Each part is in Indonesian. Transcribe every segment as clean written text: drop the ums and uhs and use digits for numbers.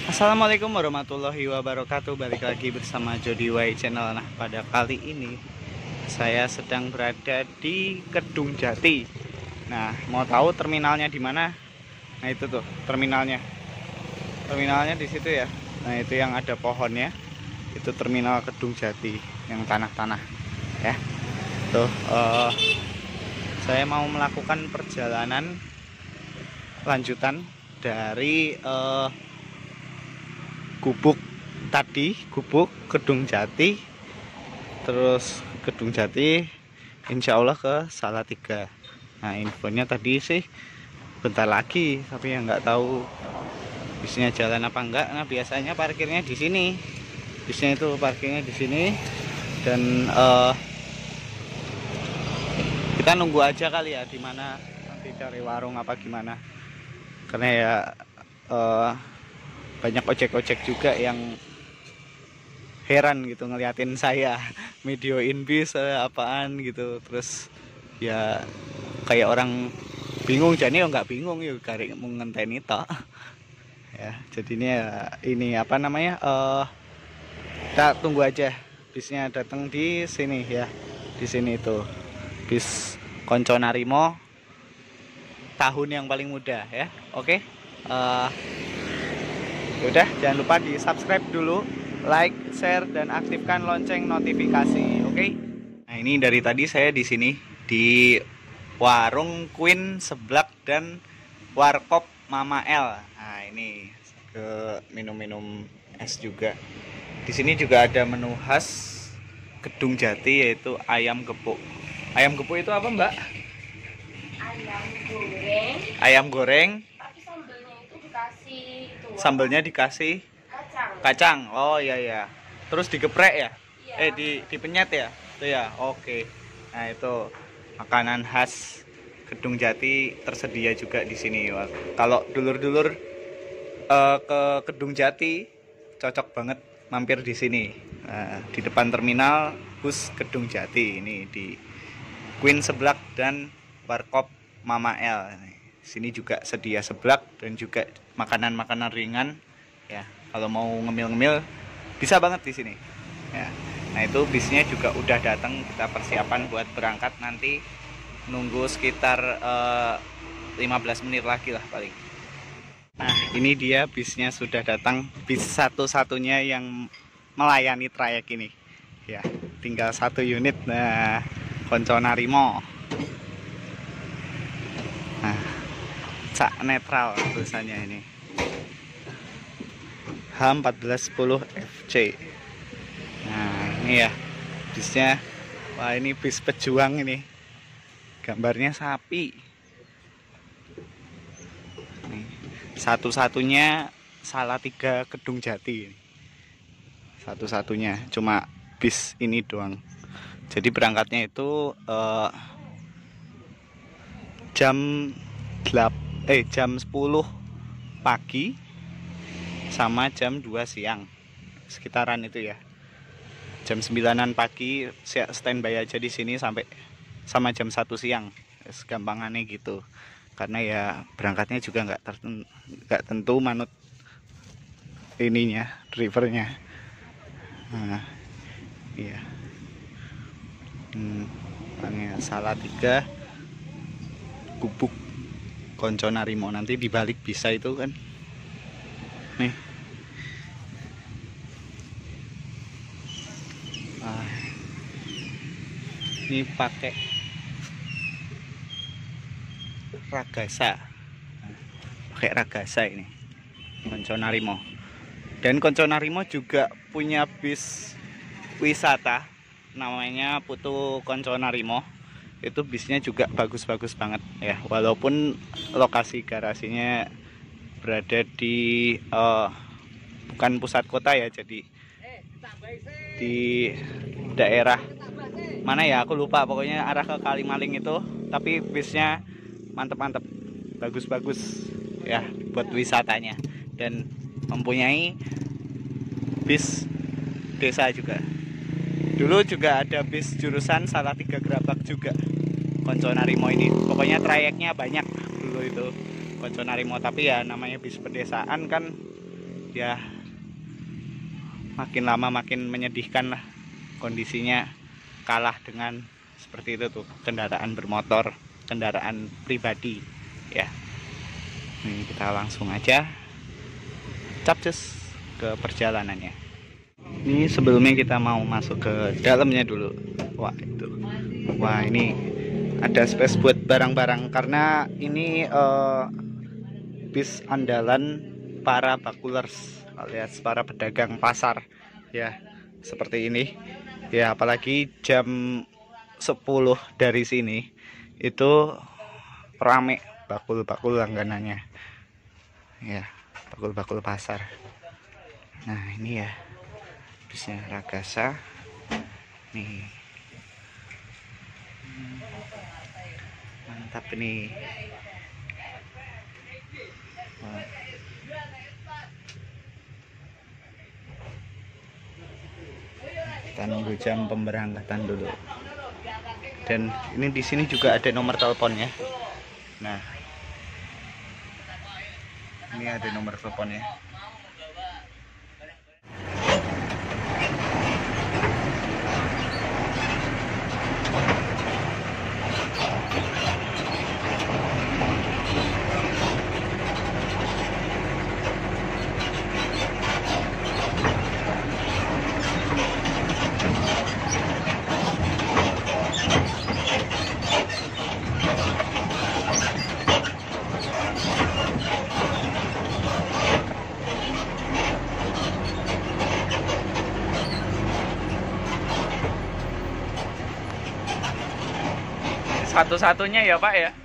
Assalamualaikum warahmatullahi wabarakatuh. Balik lagi bersama Jody Y Channel. Nah, pada kali ini saya sedang berada di Kedung Jati. Nah, mau tahu terminalnya di mana? Nah, itu tuh terminalnya. Terminalnya di situ ya. Nah, itu yang ada pohonnya. Itu terminal Kedung Jati yang tanah-tanah ya. Tuh, saya mau melakukan perjalanan lanjutan dari Gubuk tadi, Gubuk Kedung Jati, terus Kedung Jati, insya Allah ke Salatiga. Nah, infonya tadi sih bentar lagi, tapi ya nggak tahu bisnya jalan apa enggak. Nah, biasanya parkirnya di sini, bisnya itu parkirnya di sini, dan kita nunggu aja kali ya di mana nanti cari warung apa gimana, karena ya banyak ojek-ojek juga yang heran gitu ngeliatin saya videoin bis apaan gitu, terus ya kayak orang bingung. Jadi ya nggak bingung ya, karek mau ngenteni tok ya. Jadinya ya ini apa namanya, kita tunggu aja bisnya datang di sini ya. Di sini itu bis Konco Narimo tahun yang paling muda ya. Oke, udah, jangan lupa di subscribe dulu, like, share, dan aktifkan lonceng notifikasi. Oke. Nah, ini dari tadi saya di sini di warung Queen Seblak dan warkop Mama L. Nah, ini ke minum-minum es juga. Di sini juga ada menu khas Kedung Jati, yaitu ayam gepuk. Ayam gepuk itu apa, Mbak? Ayam goreng. Ayam goreng. Tapi sambelnya itu dikasih itu. Sambelnya dikasih Kacang. kacang. Oh iya ya. Terus digeprek ya? Iya. Dipenyet ya? Itu ya. Oke. Nah, itu makanan khas Kedung Jati tersedia juga di sini. Wah, kalau dulur-dulur ke Kedung Jati cocok banget mampir di sini. Nah, di depan terminal bus Kedung Jati ini di Queen Seblak dan warkop Mama L. Sini juga sedia seblak dan juga makanan-makanan ringan ya. Kalau mau ngemil-ngemil bisa banget di sini ya. Nah, itu bisnya juga udah datang, kita persiapan buat berangkat nanti, nunggu sekitar 15 menit lagi lah paling. Nah, ini dia bisnya sudah datang, bis satu-satunya yang melayani trayek ini ya. Tinggal satu unit. Nah, Konco Narimo. Nah, cak netral tulisannya ini, H1410 FC. Nah, ini ya bisnya. Wah, ini bis pejuang ini, gambarnya sapi. Nih, satu-satunya Salatiga Kedung Jati, satu-satunya cuma bis ini doang. Jadi berangkatnya itu jam 10 pagi sama jam 2 siang sekitaran itu ya. Jam 9-an pagi standby aja di sini sampai sama jam 1 siang. Gampangannya gitu. Karena ya berangkatnya juga nggak tentu manut ininya, drivernya. Nah, iya. Salatiga Gubuk Konco Narimo, nanti dibalik bisa itu kan. Nih. Ah, ini pakai Ragasa. Pakai Ragasa ini. Konco Narimo. Dan Konco Narimo juga punya bis wisata namanya Putu Konco Narimo. Itu bisnya juga bagus-bagus banget ya, walaupun lokasi garasinya berada di bukan pusat kota ya, jadi di daerah mana ya, aku lupa, pokoknya arah ke Kalimaling itu. Tapi bisnya mantep-mantep, bagus-bagus ya buat wisatanya, dan mempunyai bis desa juga. Dulu juga ada bis jurusan Salatiga Gerabak juga Konco Narimo ini. Pokoknya trayeknya banyak dulu itu Konco Narimo. Tapi ya namanya bis pedesaan kan, ya makin lama makin menyedihkan lah kondisinya, kalah dengan seperti itu tuh kendaraan bermotor, kendaraan pribadi ya. Ini kita langsung aja capcus ke perjalanannya. Ini sebelumnya kita mau masuk ke dalamnya dulu. Wah ini ada space buat barang-barang karena ini bis andalan para bakulers alias para pedagang pasar ya, seperti ini ya. Apalagi jam 10 dari sini itu rame bakul-bakul langganannya ya, bakul-bakul pasar. Nah ini ya bisnya Ragasa nih, mantap nih. Wah. Kita nunggu jam pemberangkatan dulu. Dan ini di sini juga ada nomor teleponnya. Nah, ini ada nomor teleponnya. Satu-satunya ya Pak ya.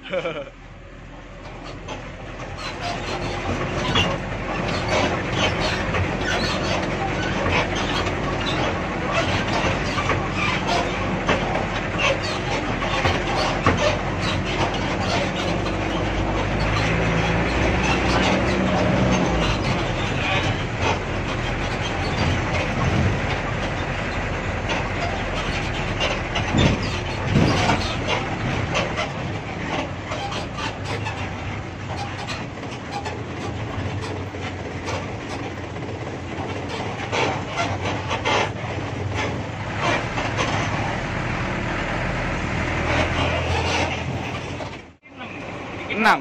Enam.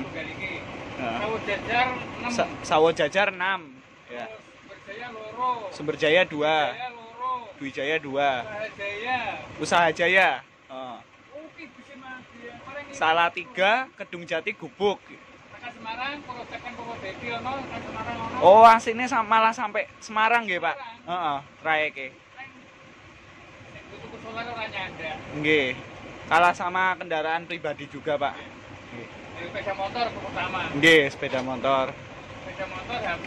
Sawo Jajar 6 ya. Sumberjaya 2. Dwijaya 2. Usaha Jaya. Salatiga, Kedung Jati Gubuk. Oh, asine malah sampai Semarang nggih, Pak. Heeh, trayeke. Nggih. Kalah sama kendaraan pribadi juga, Pak. Sepeda motor terutama. Nggih, sepeda motor. Sepeda motor HP.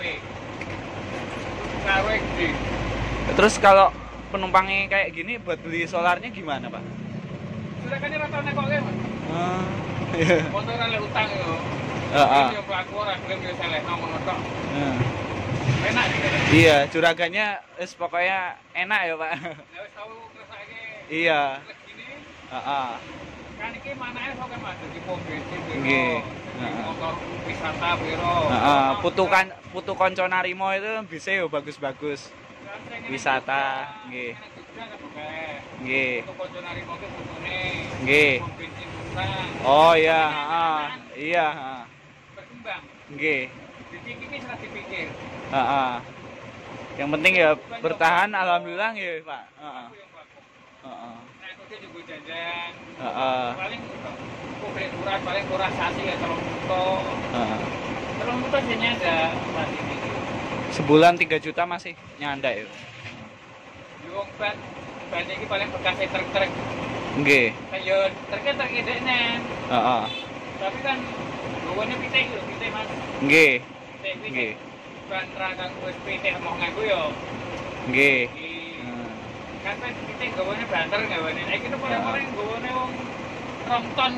Karo XD. Terus kalau penumpangnya kayak gini buat beli solarnya gimana, Pak? Sudah kan rata nek kok, Mas. Iya. Motor oleh utang yo. Heeh. Yo aku ora gelem yo selehno ngono tok. Enak nih. Iya, juragannya wis pokoknya enak ya, Pak. Ya wis tau ngrasake. Iya. Heeh. Kan iki manake sok kan Mas di pom bensin. Nggih. Motor wisata piro. Heeh, putu kanca Narimo itu bisa yo bagus-bagus. Wisata, nggih. Nggih. Nggih. Oh iya, heeh. Iya, heeh. Berkembang. Nggih. Dipikir salah dipikir. Heeh. Yang penting ya bertahan alhamdulillah nggih, Pak. Heeh. Heeh. Nah, itu juga jajan. Heeh. Paling kumpulin kurang, paling kurang sasi ya kalau untuk. Heeh. Kalau untuk jadinya ada sasi ini. Sebulan 3 juta masih nyanda ya. Yung ban ini paling bekas truk-truk. Nggih. Kayak truknya truk idenya. Heeh. Tapi kan gawanya pitik lho, pitik Mas. Nggih. Pitik. Nggih. Ban rangkang wis pitik mau nganggo yo. Nggih. Kan pitik gawanya banter gawane. Iki tuh paling gawane wong 2 ton.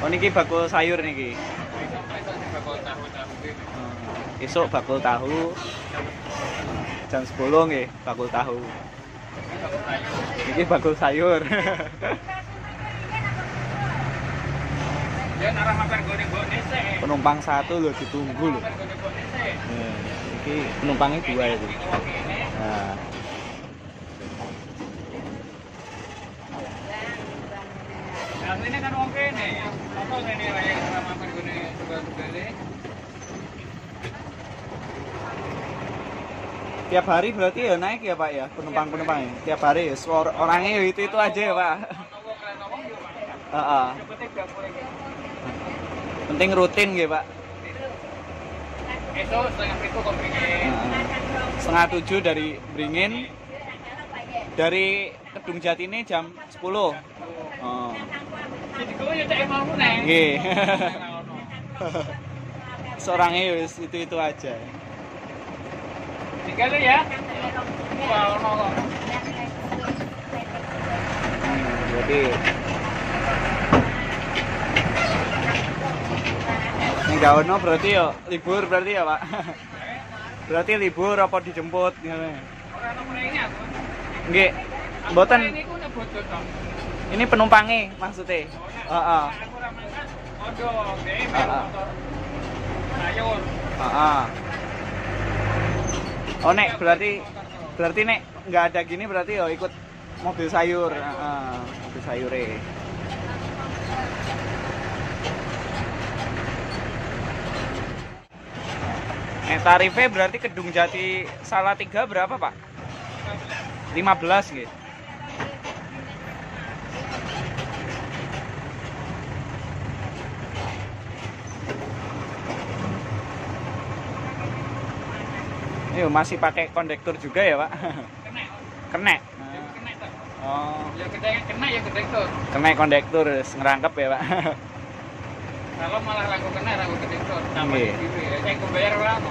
Oh niki bakul sayur niki. Besok bakal tahu-tahu ini. Esuk bakul tahu. Jam 10 nggih bakul tahu. Bakal sayur. Niki bakul sayur. Ya arah makan gone-gone sih. Penumpang satu loh ditunggu loh. Makan gone-gone sih. Niki penumpangnya dua itu. Nah. Aslinya kan oke nih. Apa ini wae arah makan gone tugas-tugas. Tiap hari berarti ya naik ya Pak ya penumpang-penumpangnya. Tiap hari ya orangnya ya itu aja ya Pak. Heeh. Penting rutin gitu Pak. Esok setengah itu kok begini. 6:30 dari Beringin. Dari Kedung Jati ini jam 10. Oh. Jadi gue ya cek mau nih. Nggih. Seorangnya wis itu aja. Tinggal ya. Wah, ono. Berarti nggak ono berarti ya libur berarti ya Pak. Berarti libur apa dijemput ngene. Ora ono ini aku. Nggih. Mboten Ini ku nek bocor to. ini penumpangnya maksudnya. Heeh. Aku ora mangkat. Ojo, nggih, motor. Sayur. Heeh. Oh nek berarti nek nggak ada gini berarti ya ikut mobil sayur. Heeh, mobil sayure. Tarifnya berarti Kedung Jati Salatiga berapa Pak? 15 gitu. Ini masih pakai kondektur juga ya Pak? Kena. Kena. Kena to. Oh, Ya gede kena ya gede to. kena kondektur ngerangkep ya Pak? Kalau malah ragu kena ragu gede to. Tambah Nggih. gitu ya. Saya bayar berapa?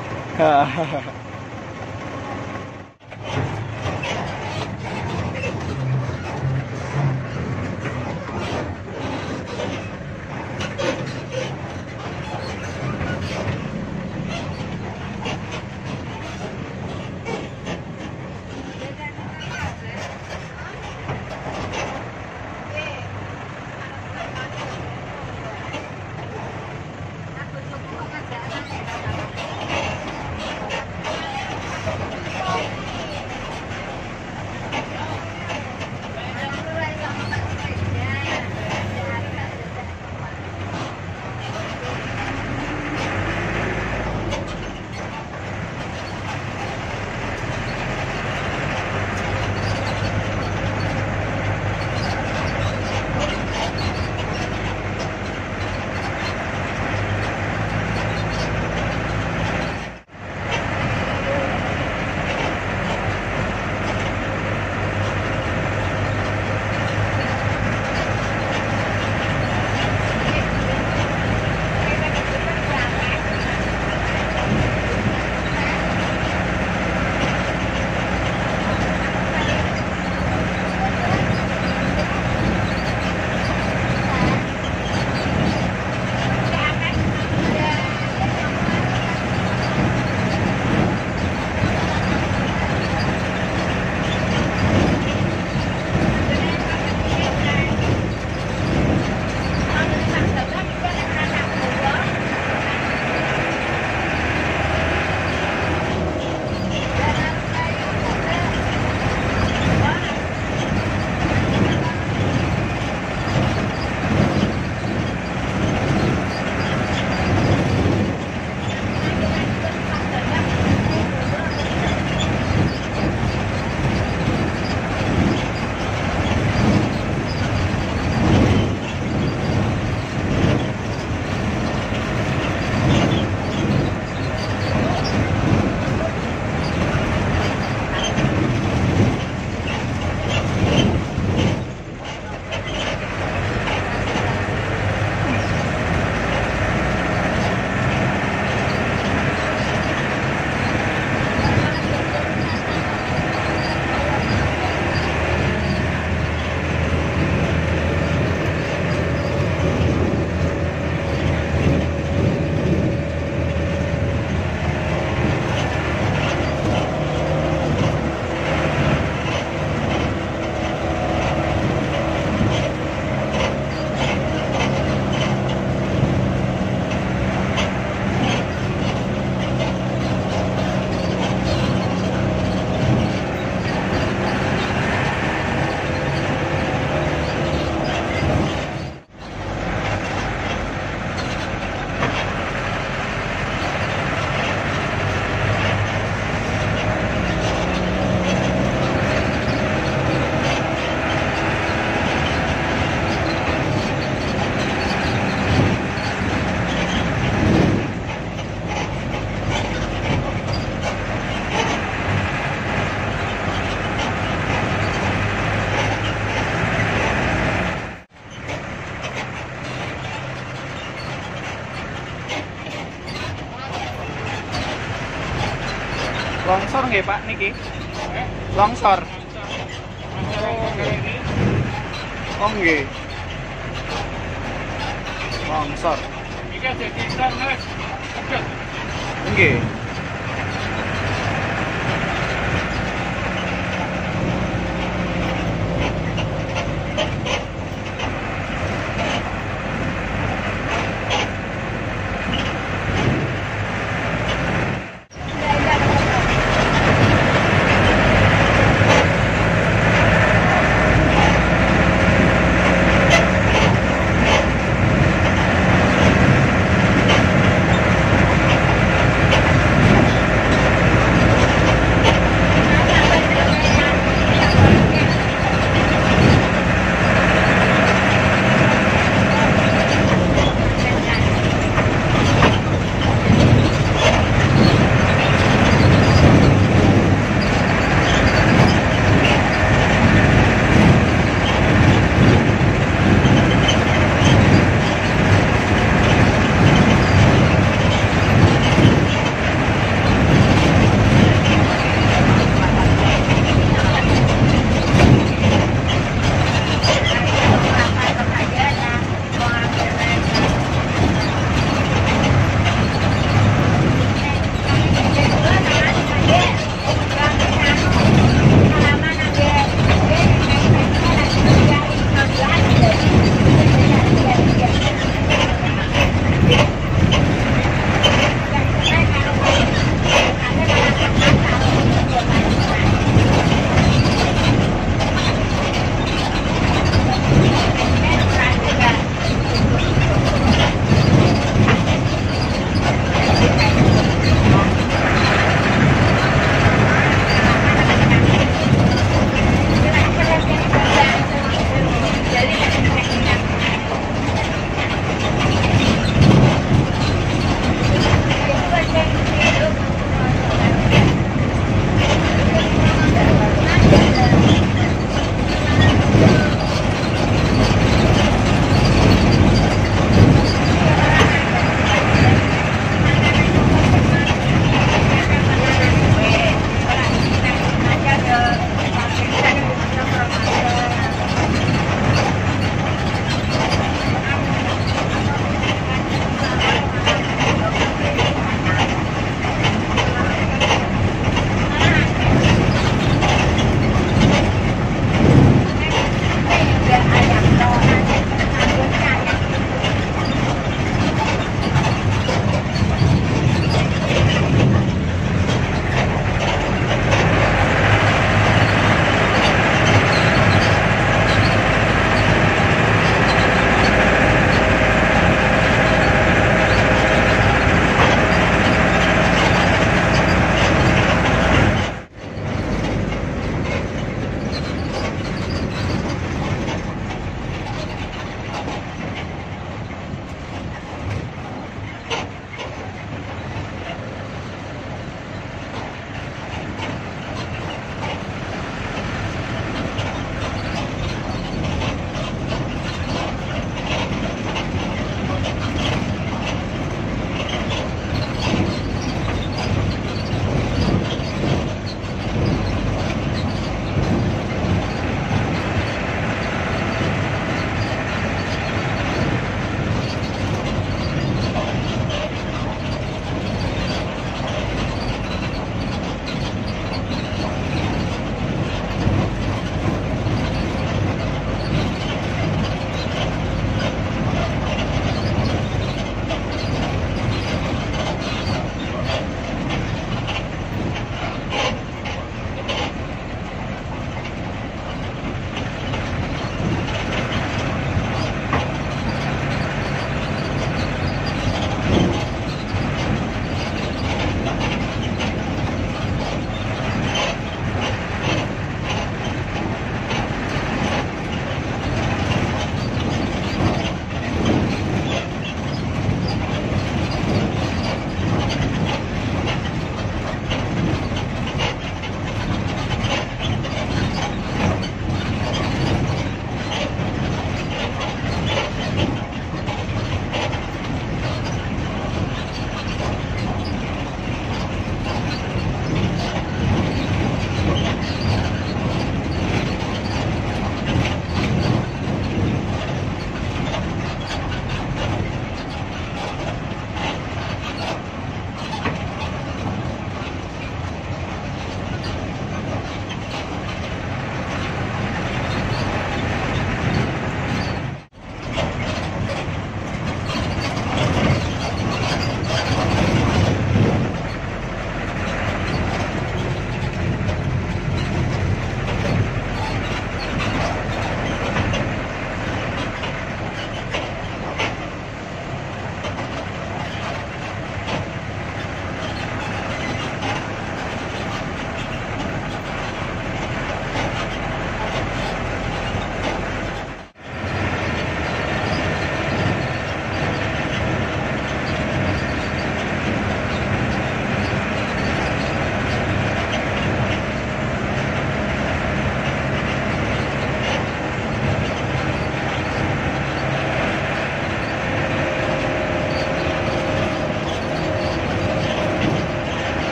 nggih, Pak niki? Longsor. Oh nggih. Longsor. Iki jadi ton wis. Nggih.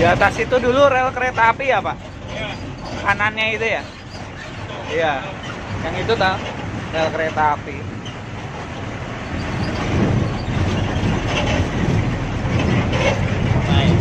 atas itu dulu rel kereta api ya, Pak? Ya. Kanannya itu ya? Iya. Yang itu tak rel kereta api. Baik.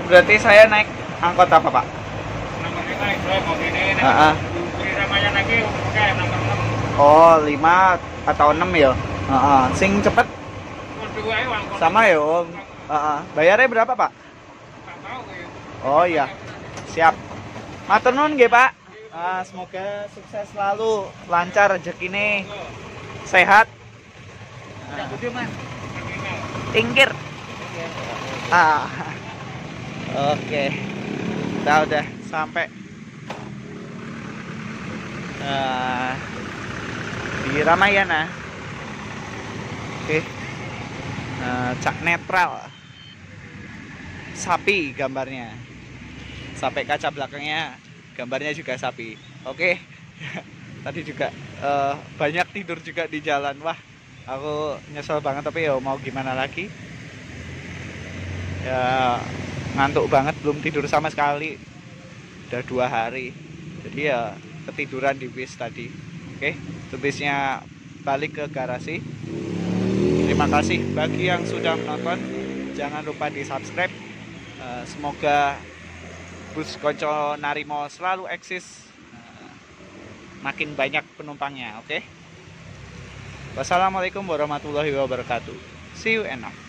berarti saya naik angkot apa Pak? Nomornya kan saya mau ini Heeh. di Ramayan lagi oke nomor 6. Oh 5 atau 6 ya? Heeh. Sing cepet Dua ae wang. sama ya Om. Heeh. Bayarnya berapa Pak? Enggak tahu ya. Oh iya. Siap. Matur nuwun nggih Pak. Semoga sukses selalu, lancar rezekine, sehat. Gede man. Tingkir. Oke. Kita udah sampai di Ramayana. Oke. Cak netral. Sapi gambarnya. Sampai kaca belakangnya gambarnya juga sapi. Oke. Tadi juga banyak tidur juga di jalan. Wah, aku nyesel banget tapi ya mau gimana lagi. Ya ngantuk banget, belum tidur sama sekali. Udah 2 hari. Jadi ya ketiduran di bis tadi. Oke, itu bisnya balik ke garasi. Terima kasih bagi yang sudah menonton. Jangan lupa di subscribe. Semoga bus Konco Narimo selalu eksis, makin banyak penumpangnya. Oke. Wassalamualaikum warahmatullahi wabarakatuh. See you and now.